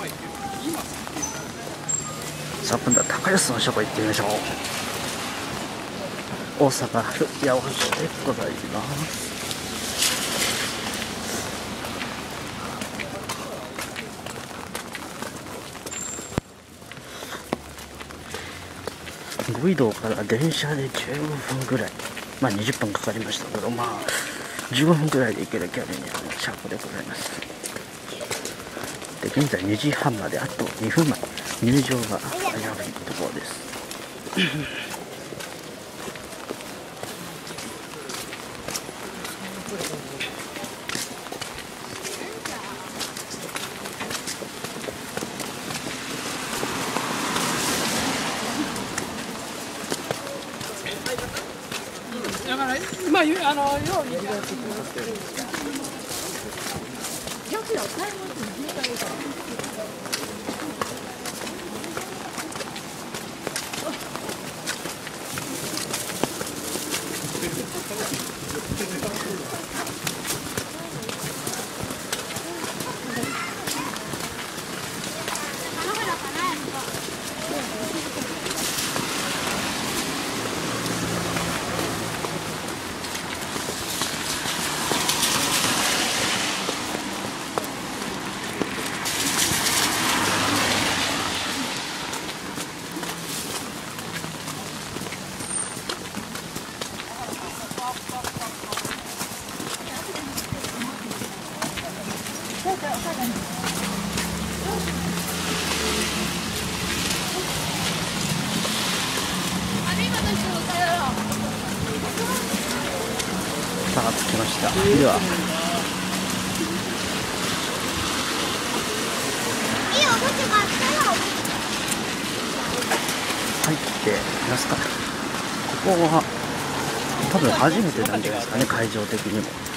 さあ今度は高安の書庫行ってみましょう。大阪府八尾市でございます。五移動から電車で15分ぐらい、まあ20分かかりましたけど、まあ15分ぐらいで行ける距離にある車庫でございます。で現在2時半まであと2分前、入場が早いところです。 だからまあようさあ着きました。では入ってみますか。ここは多分初めてなんじゃないですかね、会場的にも。